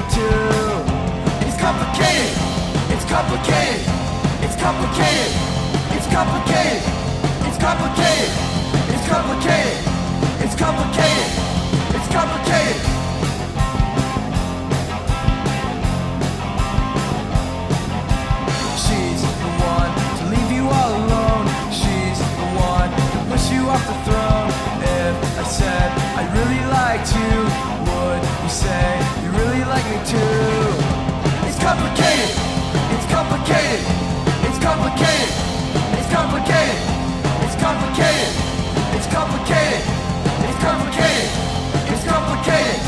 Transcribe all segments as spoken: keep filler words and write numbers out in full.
too. It's complicated, it's complicated, it's complicated, it's complicated, it's complicated, it's complicated, it's complicated, it's complicated. She's the one to leave you all alone. She's the one to push you off the throne. If I said I really liked you, would you say you really like me too? It's complicated, it's complicated, it's complicated, it's complicated, it's complicated, it's complicated, it's complicated, it's complicated.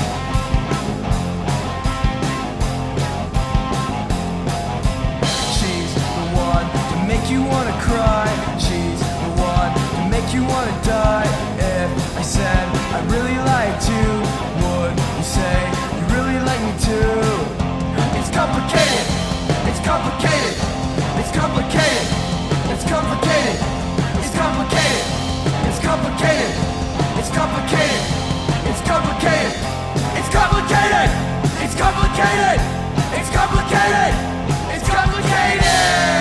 She's the one to make you wanna cry. She's the one to make you wanna die. If I said I really liked you, would you say you really like me too? It's complicated, it's complicated, it's complicated, it's complicated, it's complicated, it's complicated, it's complicated, it's complicated, it's complicated, it's complicated, it's complicated, it's complicated.